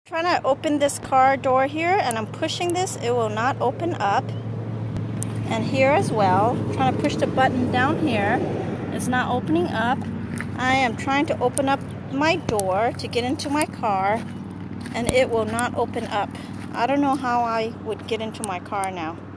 Trying to open this car door here, and I'm pushing this. It will not open up. And here as well, trying to push the button down here. It's not opening up. I am trying to open up my door to get into my car, and it will not open up. I don't know how I would get into my car now.